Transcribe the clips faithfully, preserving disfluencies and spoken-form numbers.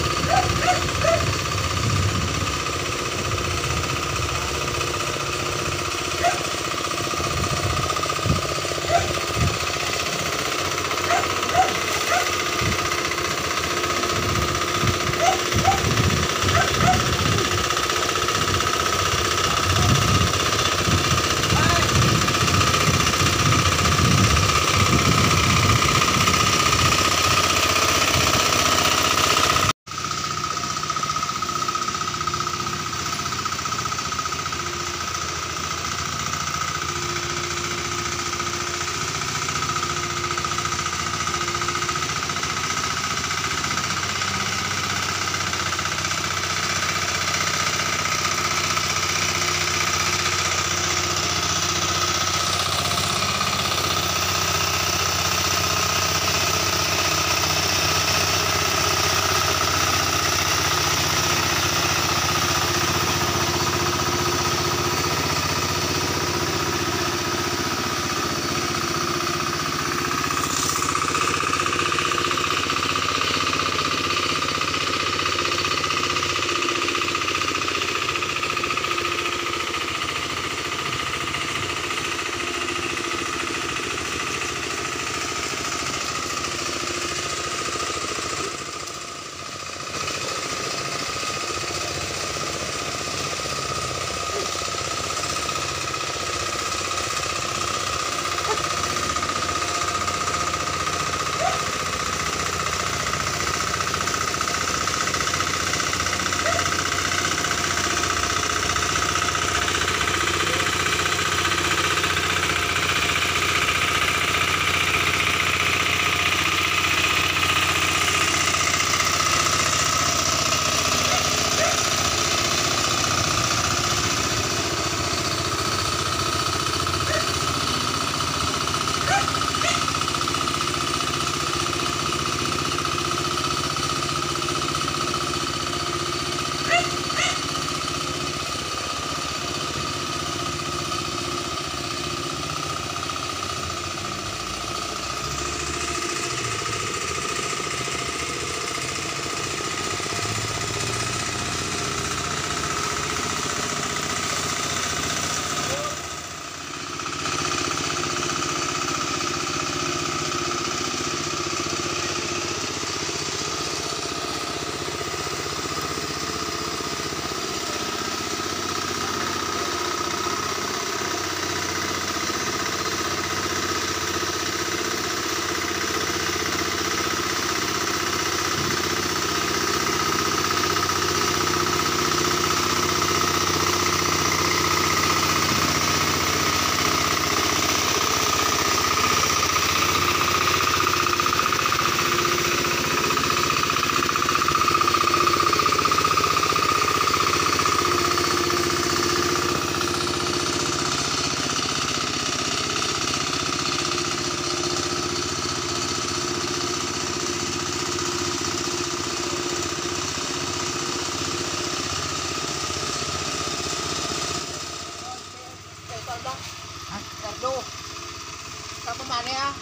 Mane ah.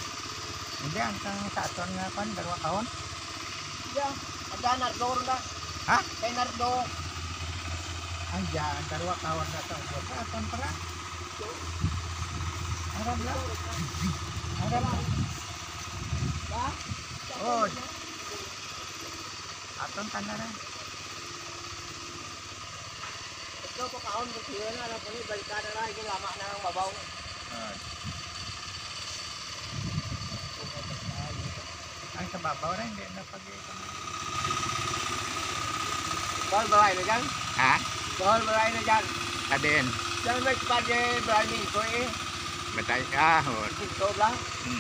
Hindi, ang sa aton nga pan, dalawa kahon. Hindi ah. Ada Nardo na. Ha? Kay Nardo. Ang dyan, dalawa kahon na ito. Sa aton pala. Arab lang. Arab lang. Ba? Oh. Aton ka na rin. Ito po kahon ko siya na. Alam ko ni, balikan na lang. Lama na ang babaw. Ah. Ang sa babaw rin, hindi na pag-iipan. Bahal baray na dyan? Ha? Bahal baray na dyan. Kadin. Diyan may padre baray minto eh. Batay kahon. Minto lang. Hmm.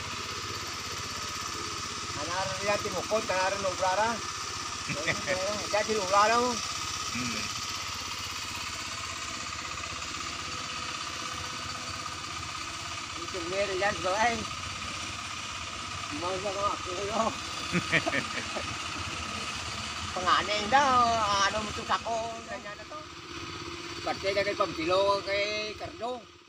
Anaran niya timukot, anaran ng brara. Diyan sinulala mo. Hmm. Ito meron dyan sa baray. Masa ka kulo. Panganay daw, ano mo to sako, ganyan na to. Pati na kay Pamtilo kay Cardo.